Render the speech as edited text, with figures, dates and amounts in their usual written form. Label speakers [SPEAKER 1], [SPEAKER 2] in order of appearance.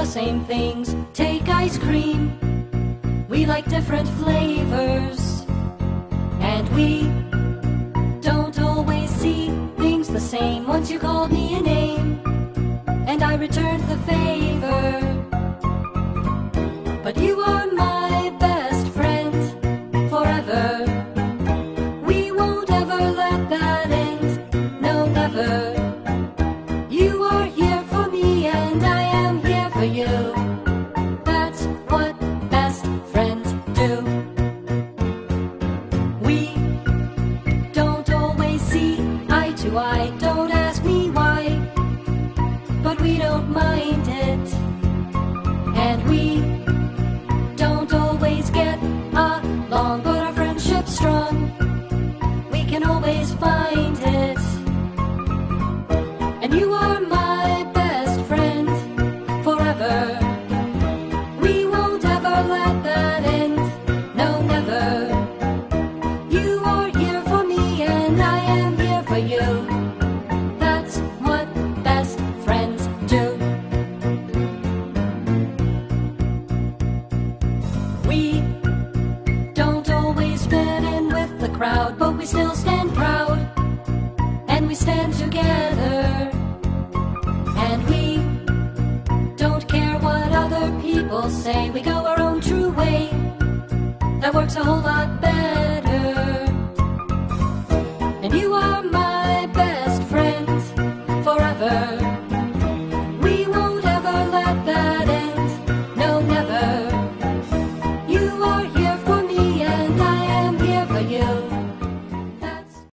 [SPEAKER 1] same things. Take ice cream, we like different flavors, and we don't always see things the same. Once you called me a name, and I returned the favor. But you are my best friend forever. We won't ever let that end, no, never. You are here for me and I am here for you. That's what best friends do. We don't always see eye to eye, don't ask me why, but we don't mind it. And we don't always get along, but our friendship's strong. We can always find it. And you are my best friend forever. We won't ever let that end, no, never. You are here for me and I am here for you. That's what best friends do. We don't always fit in with the crowd, but we still stand proud, and we stand together. And we don't care what other people say. We go our own true way. That works a whole